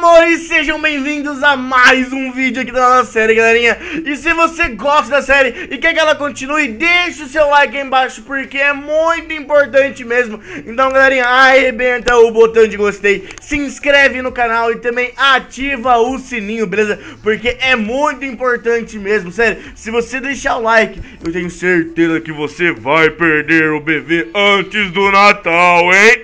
amores, sejam bem-vindos a mais um vídeo aqui da nossa série, galerinha. E se você gosta da série e quer que ela continue, deixa o seu like aí embaixo, porque é muito importante mesmo. Então, galerinha, arrebenta o botão de gostei, se inscreve no canal e também ativa o sininho, beleza? Porque é muito importante mesmo, sério. Se você deixar o like, eu tenho certeza que você vai perder o bebê antes do Natal, hein?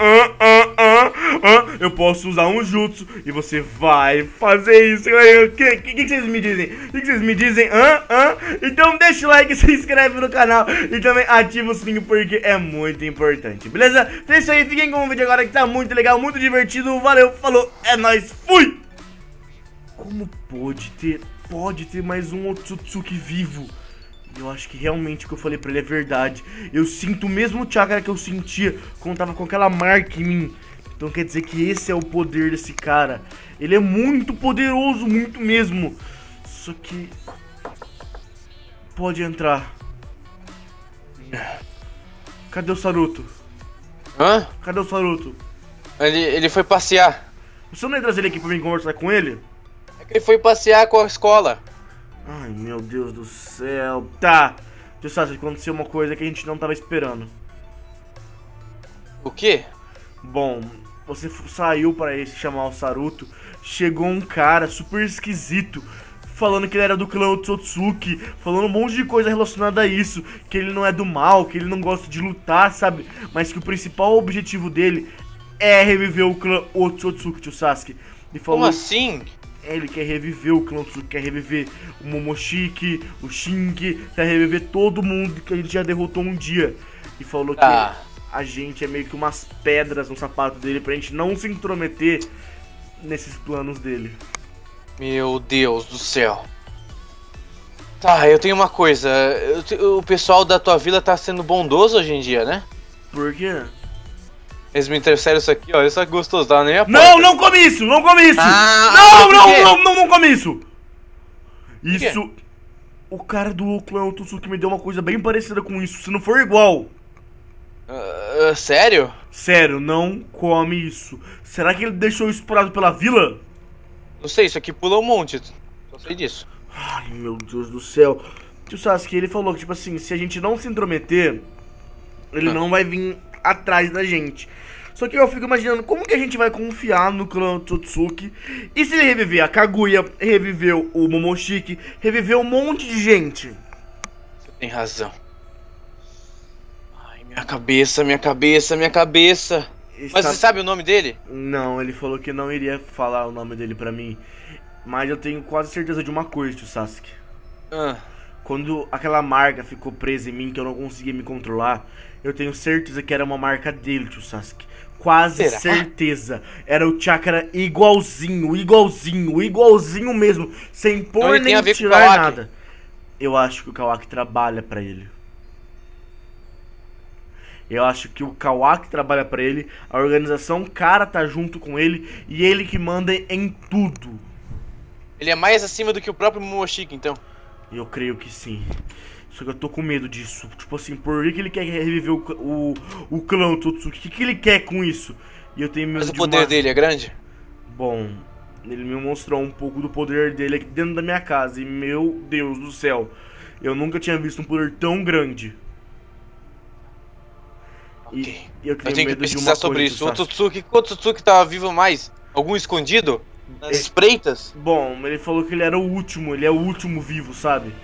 Eu posso usar um jutsu e você vai fazer isso, galera. O que vocês me dizem? O que vocês me dizem? Então deixa o like, se inscreve no canal e também ativa o sininho, porque é muito importante, beleza? Então é isso aí, fiquem com o vídeo agora que tá muito legal, muito divertido. Valeu, falou, é nóis, fui! Como pode ter mais um Otsutsuki vivo? Eu acho que realmente o que eu falei pra ele é verdade. Eu sinto o mesmo chakra que eu sentia quando tava com aquela marca em mim. Então quer dizer que esse é o poder desse cara. Ele é muito poderoso, muito mesmo. Só que... pode entrar. Cadê o Saruto? Hã? Cadê o Saruto? Ele foi passear. Você não ia trazer ele aqui pra mim conversar com ele? É que ele foi passear com a escola. Ai, meu Deus do céu. Tá. Deixa eu saber, aconteceu uma coisa que a gente não tava esperando. O quê? Bom, você saiu pra esse chamar o Saruto. Chegou um cara super esquisito, falando que ele era do clã Otsutsuki, falando um monte de coisa relacionada a isso, que ele não é do mal, que ele não gosta de lutar, sabe? Mas que o principal objetivo dele é reviver o clã Otsutsuki, tio Sasuke. E falou... Como assim? Ele quer reviver o clã Otsutsuki, quer reviver o Momoshiki, o Shinji, quer reviver todo mundo que a gente já derrotou um dia. E falou que a gente é meio que umas pedras no sapato dele pra gente não se intrometer nesses planos dele. Meu Deus do céu. Tá, eu tenho uma coisa. O pessoal da tua vila tá sendo bondoso hoje em dia, né? Por quê? Eles me trouxeram isso aqui, olha só que gostoso, dá nem a porta. Não come isso, não come isso! Não come isso! Isso... O cara do clã Otsutsuki me deu uma coisa bem parecida com isso, se não for igual. Sério? Sério, não come isso. Será que ele deixou isso parado pela vila? Não sei, isso aqui pula um monte, só sei disso. Ai, meu Deus do céu. Tio Sasuke, ele falou que, tipo assim, se a gente não se intrometer, ele não vai vir atrás da gente. Só que eu fico imaginando como que a gente vai confiar no clã Otsutsuki. E se ele reviver a Kaguya, reviveu o Momoshiki, reviveu um monte de gente? Você tem razão. Ai, minha cabeça. Mas você sabe o nome dele? Não, ele falou que não iria falar o nome dele pra mim. Mas eu tenho quase certeza de uma coisa, tio Sasuke. Quando aquela marca ficou presa em mim, que eu não conseguia me controlar, eu tenho certeza que era uma marca dele, tio Sasuke. Quase certeza. Era o chakra igualzinho mesmo, sem pôr nem tirar nada. Eu acho que o Kawaki trabalha pra ele. Eu acho que o Kawaki trabalha pra ele, a organização cara tá junto com ele e ele que manda em tudo. Ele é mais acima do que o próprio Momoshiki, então? Eu creio que sim. Só que eu tô com medo disso. Tipo assim, por que ele quer reviver o clã Otsutsuki? O que ele quer com isso? E eu tenho medo. Mas o poder dele é grande? Bom, ele me mostrou um pouco do poder dele aqui dentro da minha casa. E meu Deus do céu, eu nunca tinha visto um poder tão grande. Ok. E eu tenho que pesquisar sobre isso. O Otsutsuki tava vivo mais? Algum escondido? Nas espreitas? Bom, ele falou que ele era o último. Ele é o último vivo, sabe?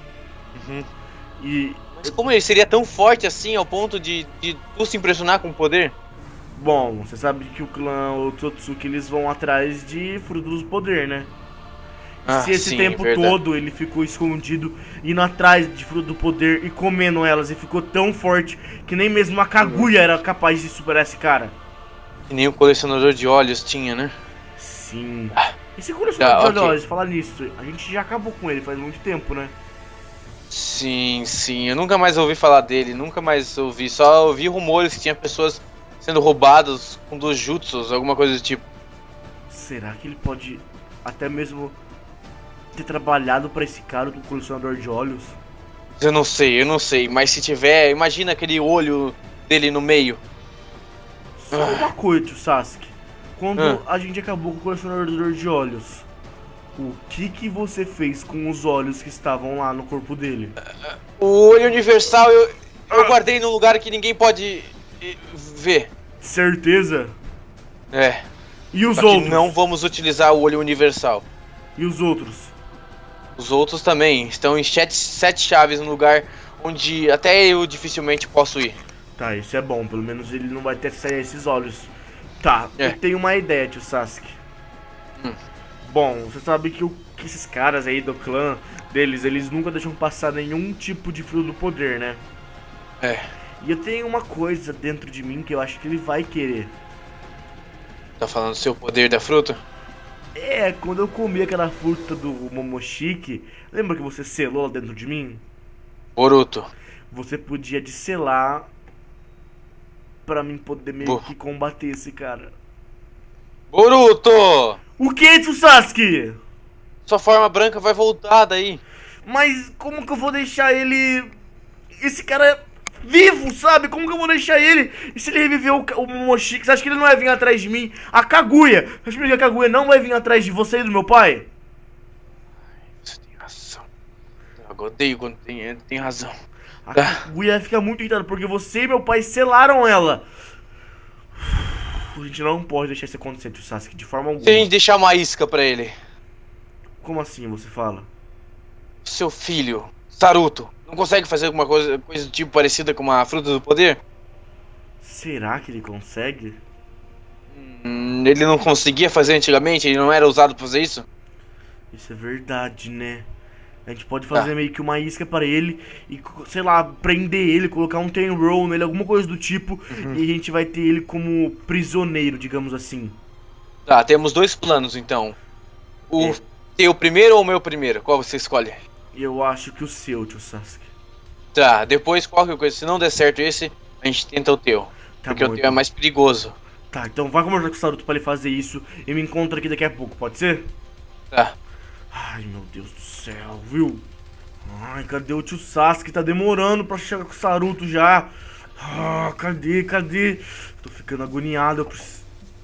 Mas como ele seria tão forte assim ao ponto de tu se impressionar com o poder? Bom, você sabe que o clã Otsutsuki, eles vão atrás de frutos do poder, né? Se esse tempo todo ele ficou escondido, indo atrás de fruto do poder e comendo elas, e ficou tão forte que nem mesmo a Kaguya era capaz de superar esse cara. Que nem o colecionador de olhos tinha, né? Sim. Esse colecionador de olhos, falar nisso, a gente já acabou com ele faz muito tempo, né? Sim, eu nunca mais ouvi falar dele, só ouvi rumores que tinha pessoas sendo roubadas com dos jutsus, alguma coisa do tipo. Será que ele pode até mesmo ter trabalhado pra esse cara do colecionador de olhos? Eu não sei, mas se tiver, imagina aquele olho dele no meio. Só uma coisa, tio Sasuke. Quando a gente acabou com o colecionador de olhos, o que você fez com os olhos que estavam lá no corpo dele? O olho universal eu guardei num lugar que ninguém pode ver. Certeza? É. E os Só que outros? não vamos utilizar o olho universal. E os outros? Os outros também estão em 7 chaves no lugar onde até eu dificilmente posso ir. Tá, isso é bom, pelo menos ele não vai ter acesso a esses olhos. Tá, É. eu tenho uma ideia, tio Sasuke. Bom, você sabe que esses caras aí do clã deles, eles nunca deixam passar nenhum tipo de fruto do poder, né? É. E eu tenho uma coisa dentro de mim que eu acho que ele vai querer. Tá falando do seu poder da fruta? É, quando eu comi aquela fruta do Momoshiki, lembra que você selou lá dentro de mim? Boruto. Você podia selar pra mim poder meio que combater esse cara. Boruto! O que, tio Sasuke? Sua forma branca vai voltar daí. Mas como que eu vou deixar ele... Esse cara vivo, sabe? Como que eu vou deixar ele? E se ele reviver o Momoshiki, você acha que ele não vai vir atrás de mim? A Kaguya! Você acha que a Kaguya não vai vir atrás de você e do meu pai? Você tem razão. Eu odeio quando tem razão. A Kaguya fica muito irritada porque você e meu pai selaram ela. A gente não pode deixar isso acontecer, tio Sasuke, de forma alguma. Se a gente deixar uma isca pra ele. Como assim você fala? Seu filho, Saruto, não consegue fazer alguma coisa do tipo parecida com uma fruta do poder? Será que ele consegue? Ele não conseguia fazer antigamente? Ele não era usado pra fazer isso? Isso é verdade, né? A gente pode fazer meio que uma isca pra ele e, sei lá, prender ele, colocar um ten roll nele, alguma coisa do tipo, e a gente vai ter ele como prisioneiro, digamos assim. Tá, temos 2 planos então. O teu primeiro ou o meu primeiro? Qual você escolhe? Eu acho que o seu, tio Sasuke. Tá, depois qualquer coisa, se não der certo esse, a gente tenta o teu. Tá porque bom, o teu então. é mais perigoso. Tá, então vai conversar com o Saruto pra ele fazer isso e me encontra aqui daqui a pouco, pode ser? Tá. Ai, meu Deus do céu, viu? Ai, cadê o tio Sasuke? Tá demorando pra chegar com o Saruto já. Ah, cadê? Tô ficando agoniado, eu preciso...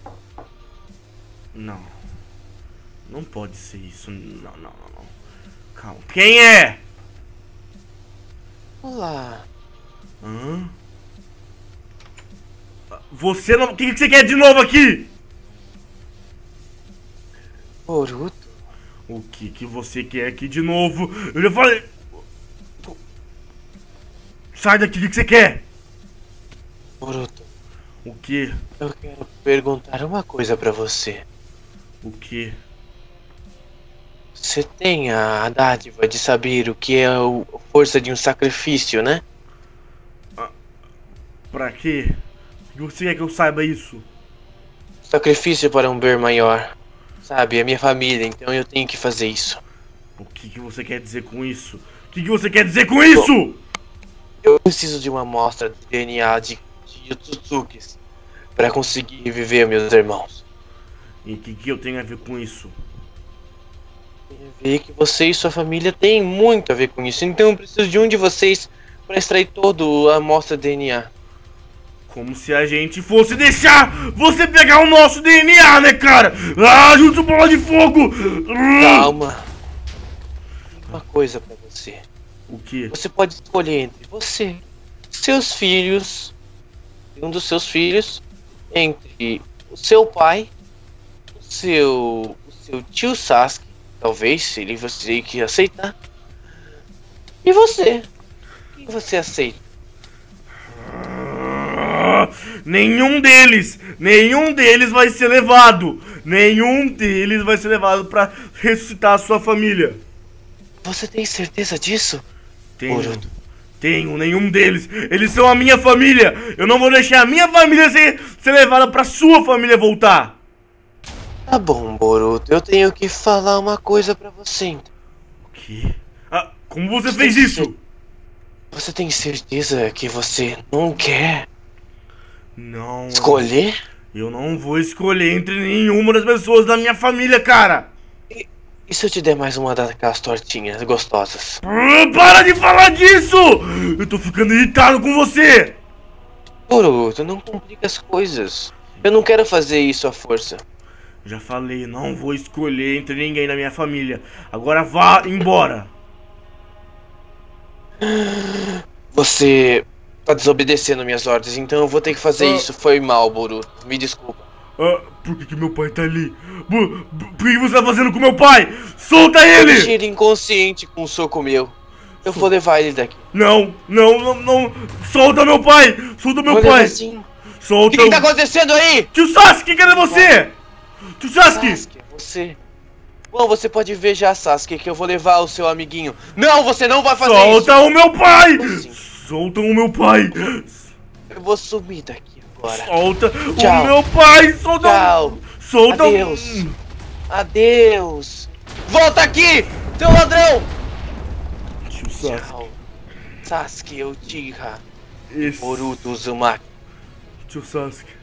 Não. Não pode ser isso. Não. Calma. Quem é? Olá. Hã? Você não... O que você quer de novo aqui? Boruto? O que você quer aqui de novo? Eu já falei... Sai daqui, o que você quer? Boruto, O que? eu quero perguntar uma coisa pra você. O que? Você tem a dádiva de saber o que é a força de um sacrifício, né? Pra quê? Você quer que eu saiba isso? Sacrifício para um bem maior. Sabe, é minha família, então eu tenho que fazer isso. O que você quer dizer com isso? O que você quer dizer com isso? Eu preciso de uma amostra de DNA de Yutsuzukis para conseguir reviver meus irmãos. E o que eu tenho a ver com isso? Ver que você e sua família têm muito a ver com isso, então eu preciso de um de vocês para extrair toda a amostra de DNA. Como se a gente fosse deixar você pegar o nosso DNA, né, cara? Ah, junto bola de fogo! Calma. Uma coisa pra você. O que? Você pode escolher entre você, seus filhos, um dos seus filhos, entre o seu pai, o seu tio Sasuke, talvez, se ele você que aceitar, e você. Quem você aceita? Nenhum deles vai ser levado. Nenhum deles vai ser levado pra ressuscitar a sua família. Você tem certeza disso? Boruto. Tenho, nenhum deles. Eles são a minha família. Eu não vou deixar a minha família ser levada pra sua família voltar. Tá bom, Boruto. Eu tenho que falar uma coisa pra você, então. O quê? Ah, como você fez isso? Você tem certeza que você não quer Não. escolher? Eu não vou escolher entre nenhuma das pessoas da minha família, cara. E se eu te der mais uma daquelas tortinhas gostosas? Para de falar disso! Eu tô ficando irritado com você. Boruto, não complica as coisas. Eu não quero fazer isso à força. Já falei, não vou escolher entre ninguém da minha família. Agora vá embora. Você tá desobedecendo minhas ordens, então eu vou ter que fazer isso. Foi mal, Boruto. Me desculpa. Por que meu pai tá ali? Por que você tá fazendo com meu pai? Solta Eu ele! deixei ele inconsciente com um soco meu. Eu vou levar ele daqui. Não. Solta meu pai! Solta meu Vou pai! levar sim. O Solta que tá acontecendo aí? Tio Sasuke, cadê você? Tio Sasuke! Sasuke, você... Bom, você pode ver já, Sasuke, que eu vou levar o seu amiguinho. Não, você não vai fazer Solta isso! o meu pai! Sim. Solta o meu pai! Eu vou sumir daqui agora. Solta Tchau. o meu pai! Solta! Tchau. Solta! Adeus. Adeus. Volta aqui, seu ladrão! Tio Sasuke, Tchau. Sasuke Uchiha esse... Boruto Uzumaki. Tio Sasuke.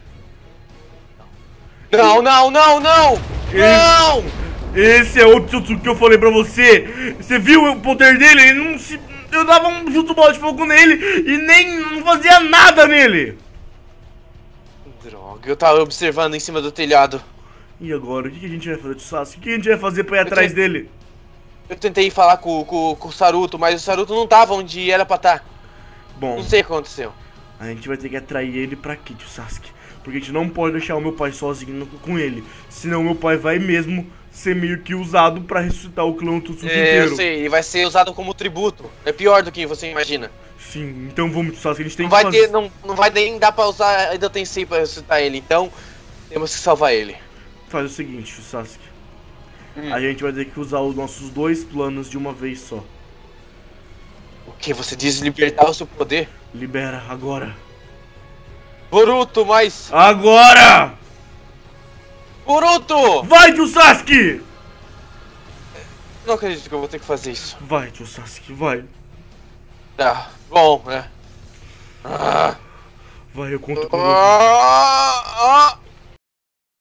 Não! Não! Esse é o Jutsu que eu falei pra você. Você viu o poder dele? Ele não se... Eu dava um jutsu bola de fogo nele e nem não fazia nada nele. Droga, eu tava observando em cima do telhado. E agora? O que a gente vai fazer, Tio Sasuke? O que a gente vai fazer pra ir atrás dele? Eu tentei falar com o Saruto, mas o Saruto não tava onde era pra estar. Bom, Não sei o que aconteceu. a gente vai ter que atrair ele pra aqui, Tio Sasuke. Porque a gente não pode deixar o meu pai sozinho com ele. Senão meu pai vai mesmo ser meio que usado pra ressuscitar o clã Tutsuki inteiro. Eu sei, ele vai ser usado como tributo. É pior do que você imagina. Sim, então vamos, Tio Sasuke, a gente tem Não que vai, fazer... não vai nem dar pra usar a Edo Tensei pra ressuscitar ele, então temos que salvar ele. Faz o seguinte, Tio Sasuke. A gente vai ter que usar os nossos dois planos de uma vez só. O que? Você diz libertar o seu poder? Libera, agora. Boruto, mas... Agora! Boruto! Vai, Tio Sasuke! Não acredito que eu vou ter que fazer isso. Vai, Tio Sasuke, vai. Tá, bom, né? Ah, Vai, eu conto com você. ah,